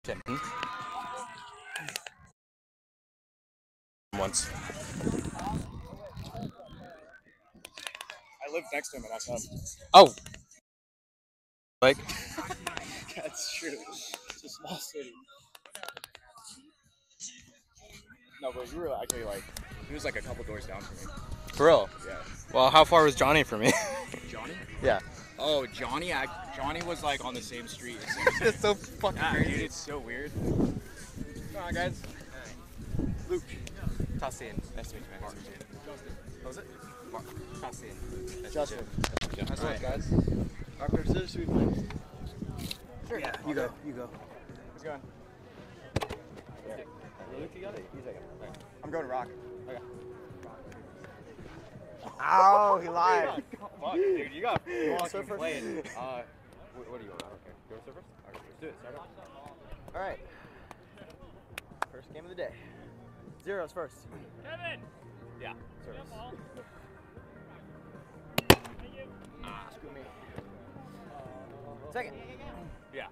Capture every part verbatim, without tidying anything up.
Hmm? Once. I lived next to him at S M. Oh. Like. That's true. It's a small city. No, but you were actually like, he was like a couple doors down from me. For real? Yeah. Well, how far was Johnny from me? Johnny? Yeah. Oh, Johnny. I, Johnny was like on the same street. It's so fucking Yeah, crazy. dude, it's so weird. Come on, guys. Luke. Tassine. Nice to meet you, man. Justin. What was it? Mark. Tassine. Nice Justin. to meet you. Nice All right. guys. Rock, paper, scissors, play. Sure. Yeah, you go. You go. Who's going? Yeah. Luke, you got it? You take it. Right. I'm going rock. Okay. Ow, he lied. Fuck, dude, you got You want to fucking serve first? played. Uh, what, what do you want? I don't care. You want to serve first? Okay, let's do it. Start up. All right. First game of the day. Zeros first. Kevin! Yeah. Service. Ah, screw me. Second. Yeah.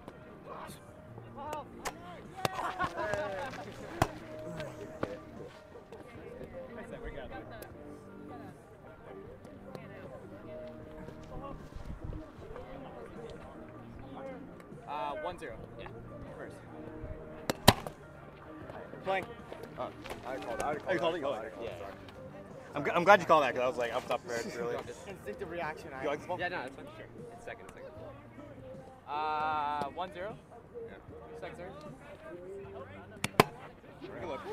Uh, one zero. Yeah. First. Playing. Oh, I called it. I Oh, you called it? You Oh, called I it. called Yeah. it. Sorry. I'm, I'm glad you called that because I was like, I'm not prepared, really. Instinctive reaction. You like this ball? Yeah, no, it's fine. Sure. It's second, second. Uh, one zero. Yeah. Second serve. Take a look.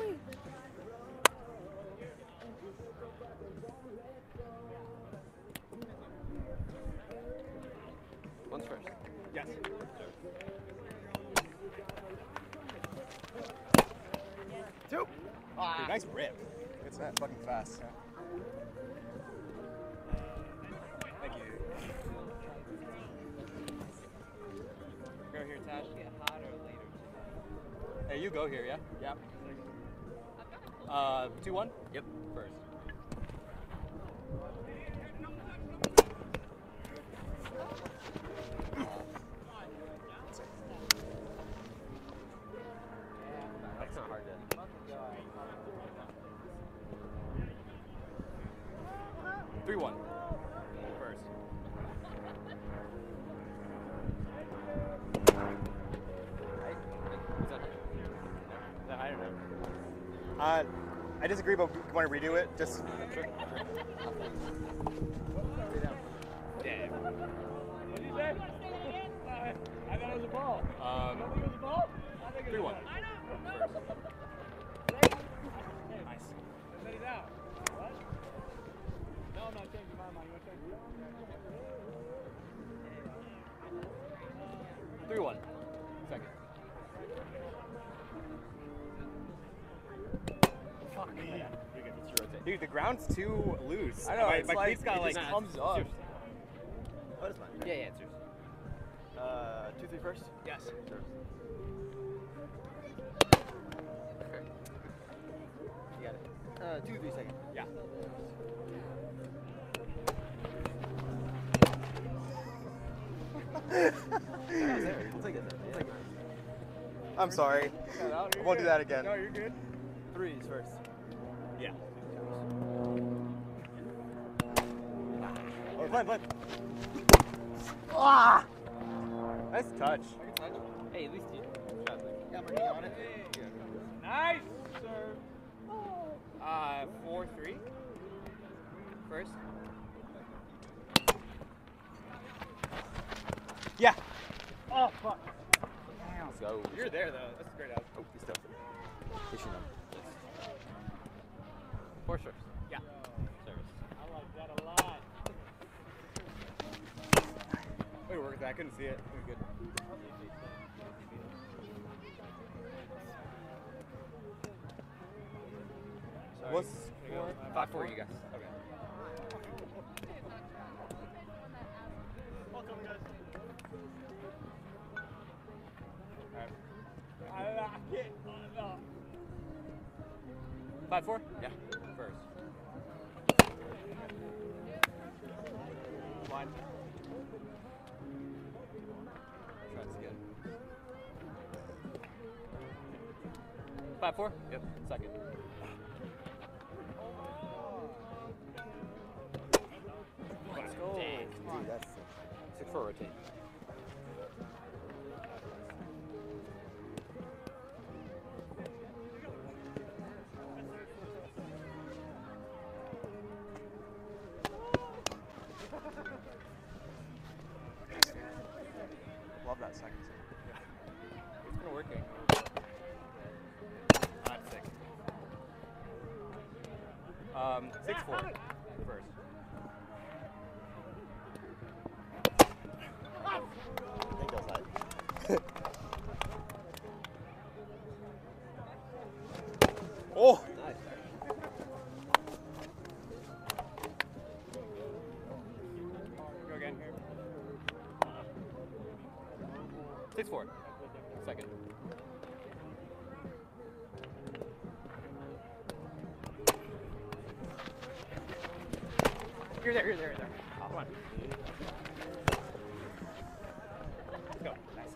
One's first. Yes. Two. Ah. Dude, nice rip. It's that fucking fast. Yeah. Thank you. Go here, Tash. Get hotter later. Hey, you go here, yeah? Yep. Uh, two one? Yep. First. That's not hard to. Three one. First. Is that Is that high or no? Uh, I disagree, but you want to redo it? Just. Sure. Yeah. What did you say? I thought it was a ball. Um, You think it was a ball? I think it was three one. Nice. Let it out. What? No, I'm not changing my mind. You want to change Three one. Second. Fuck. Dude, the ground's too loose. I know, My, it's my like- cleats got it like just comes up. up. What is mine? Yeah, yeah, it's yours. Uh, two, three first. Yes. Serves. You got it. Uh, two, three second. Yeah. There. We'll take it. We'll take it. I'm sorry. I won't do that again. No, you're good. Threes first. Yeah. Oh, play, play. Ah! Nice touch. Hey, at least you. Got my knee on it. Nice, sir. Uh, four three. First. Yeah. Oh, fuck. Let's go. You're there though. That's a great out. Oh, he's still. Pushing him. Four serves. Yeah. Service. I like that a lot. Wait, work with that. I couldn't see it. It was good. Sorry. What's Can I go? Five four, you guys. Okay. I like it. Oh, no. Five four? Yeah. First. Line. That's good. Five four. Yep. Second. Let's go. Dang. Dude, that's sick. Six four rotate. Love that second. It's kind of working. Not sick. Um, six four. First. I think that's that. Oh! Nice. Go again. Six four. Second. You're there. You're there. You're there. Oh, come on. Let's go. Nice.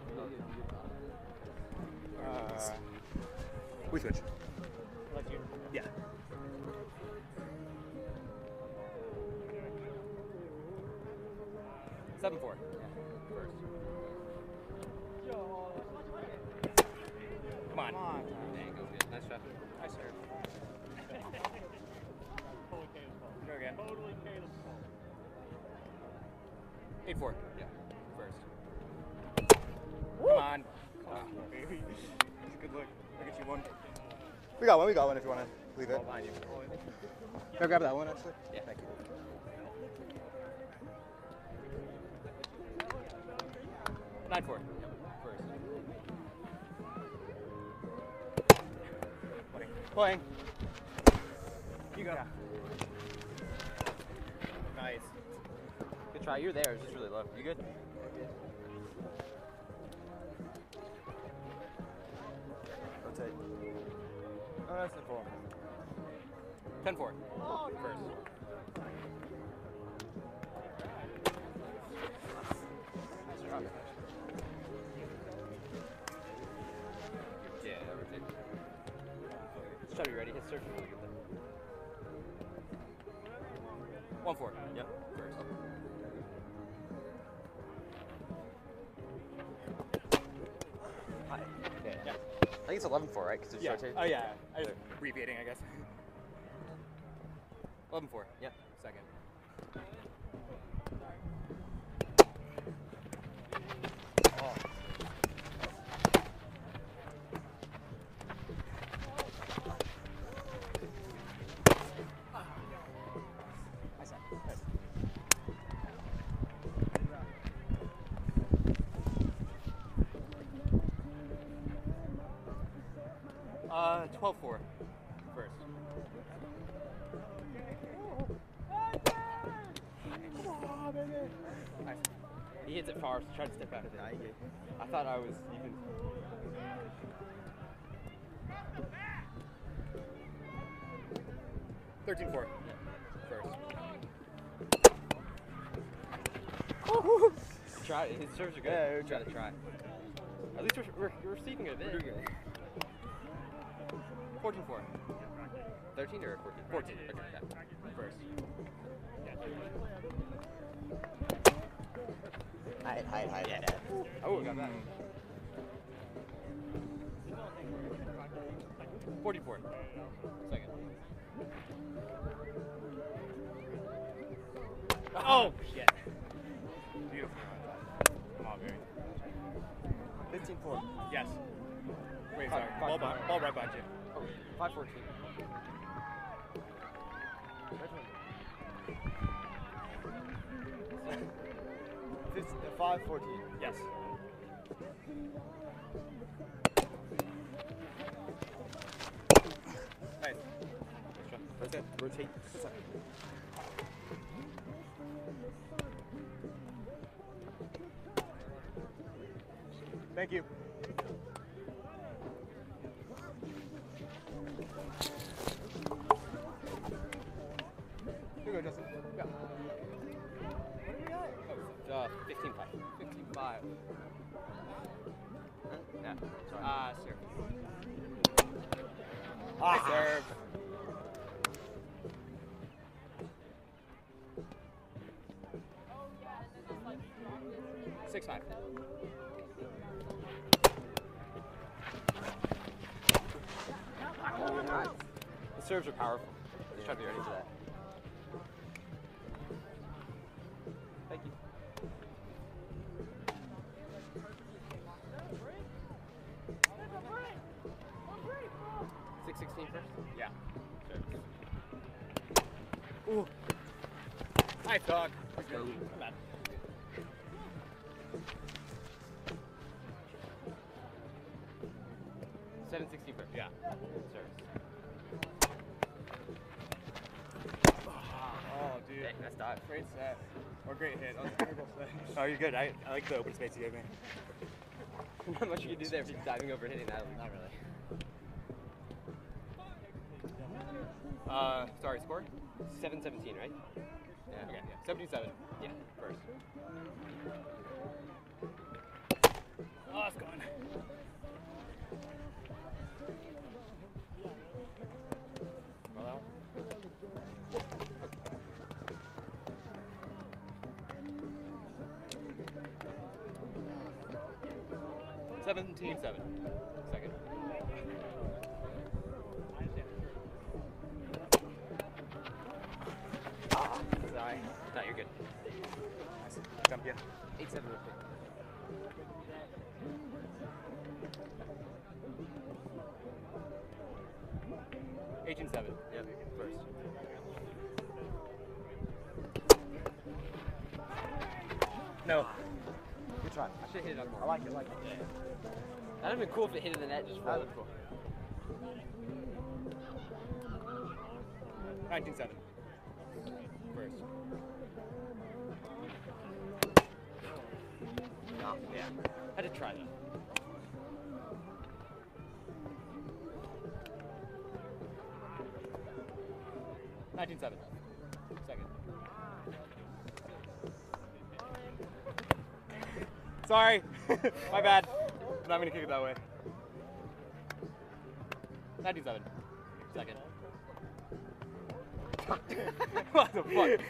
Uh, we switch. Let you. Yeah. Seven four. First. Come on. Come on. Dang, goes good. Nice shot. Nice serve. Go again. Totally Caleb's fault. Eight four. Yeah. First. Come on. Come on, baby. That's a good look. Look at you one. We got one. We got one if you want to leave it. Ball behind you. Can I grab that one actually? Yeah. Thank you. Nine four. First. Playing. You go. Nice. Good try. You're there. It's just really low. You good? Rotate. Oh, that's the four. Ten four. First. Yeah. That rotate. Just try to be ready. Hit surf. Really good there. One four. Yep. First. Hi. Yeah. Yeah. I think it's eleven four, right? Because it's Yeah. rotate. Oh yeah. I was abbreviating, I guess. Eleven four. Yeah. Second. Oh. Nice. Nice. Uh, twelve four. First. Nice. He hits it far, so try to step out of it. Nah, you good. I thought I was even. Thirteen four. First. Try it. His serves are good. Yeah, we're Try to try. At least we're, we're, we're receiving it a bit. We're doing good. Fourteen four. thirteen or fourteen? Fourteen. Okay, got it. First. Hide, hide, hide. Yeah. Oh, we got that. Forty-four. Second. Oh shit! Beautiful. Come on, baby. fifteen four. Yes. Wait, Five- sorry. five- Ball, five. behind, ball right behind you. Oh, five fourteen. five fourteen. Yes. Nice. Rotate. Rotate. Thank you. Here you go, Justin. Yeah. Uh, fifteen five. fifteen five. Yeah. Sorry. Ah, uh, sir. I serve. Six five. The serves are powerful. Just try to be ready for that. Thank you. Six sixteen first. Yeah. Ooh. Nice dog. Go. Bad. Seven sixteen first. Yeah. Serves. Oh, dude. Dang, that's dodge. Great set. Or great hit. That was a terrible set. Oh, you're good. I, I like the open space you gave me. Not much you can do there if you're diving over and hitting that. Not really. Uh, sorry, score? seven seventeen, right? Yeah. Okay. seventeen seven. Yeah, first. Oh, it's gone. Well, that one. seventeen seven. Second. Sorry. No, you're good. Nice. Jump you. eight seven. eighteen seven. Yep, first. No. Good try. I should hit it on more. I like it, I like it. That'd have been cool if it hit in the net just That rolled. was cool. nineteen seven. First. No. Yeah. Had to try that. nineteen seven. Second. Sorry. My bad. I'm not gonna kick it that way. nineteen seven. Second. What the fuck?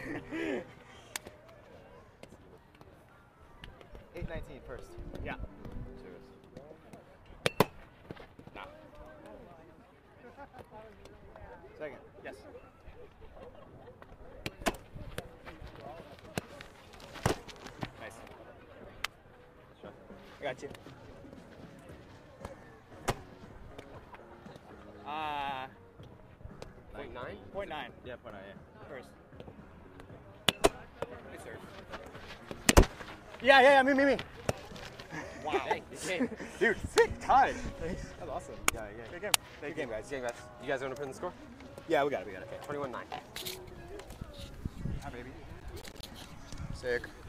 eight nineteen first. Yeah. Nah. Second. Yes. Nice. I got you. Uh, Point nine? point nine. Yeah, point nine, yeah. First. Nice serve. Yeah, yeah, yeah, me, me, me. Wow. Hey, good game. Dude, sick tie. Thanks. That was awesome. Yeah, yeah. Good game. Thank Good you. game, guys. Good game, guys. You guys want to put in the score? Yeah, we got it, we got it. Okay, twenty-one nine. Hi, baby. Sick.